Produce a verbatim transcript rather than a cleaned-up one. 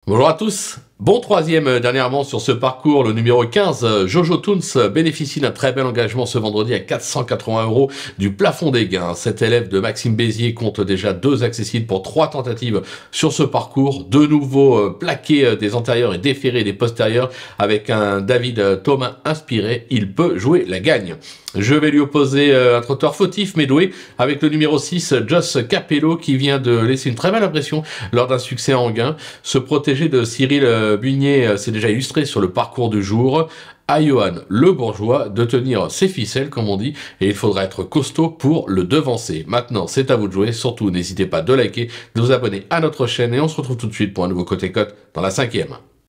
Bonjour à tous. Bon troisième euh, dernièrement sur ce parcours, le numéro quinze, euh, Jojo Toons euh, bénéficie d'un très bel engagement ce vendredi à quatre cent quatre-vingts euros du plafond des gains. Cet élève de Maxime Bézier compte déjà deux accessibles pour trois tentatives sur ce parcours. De nouveau euh, plaqué euh, des antérieurs et déféré des postérieurs avec un David euh, Thomas inspiré. Il peut jouer la gagne. Je vais lui opposer euh, un trotteur fautif mais doué avec le numéro six, Joss Capello, qui vient de laisser une très belle impression lors d'un succès en gain. Se protéger de Cyril euh, Bugnier s'est déjà illustré sur le parcours du jour. À Johan Le Bourgeois de tenir ses ficelles, comme on dit, et il faudra être costaud pour le devancer. Maintenant, c'est à vous de jouer. Surtout, n'hésitez pas de liker, de vous abonner à notre chaîne, et on se retrouve tout de suite pour un nouveau Côté Cote dans la cinquième.